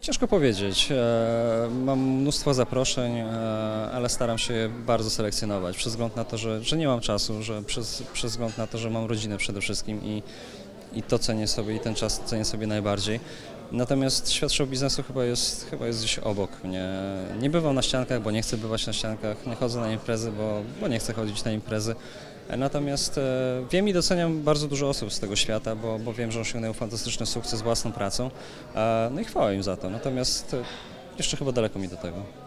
Ciężko powiedzieć. Mam mnóstwo zaproszeń, ale staram się je bardzo selekcjonować, przez wzgląd na to, że nie mam czasu, przez wzgląd na to, że mam rodzinę przede wszystkim i to cenię sobie i ten czas cenię sobie najbardziej. Natomiast świat show biznesu chyba jest gdzieś obok mnie. Nie bywam na ściankach, bo nie chcę bywać na ściankach, nie chodzę na imprezy, bo nie chcę chodzić na imprezy. Natomiast wiem i doceniam bardzo dużo osób z tego świata, bo wiem, że osiągnęły fantastyczny sukces własną pracą. No i chwała im za to. Natomiast jeszcze chyba daleko mi do tego.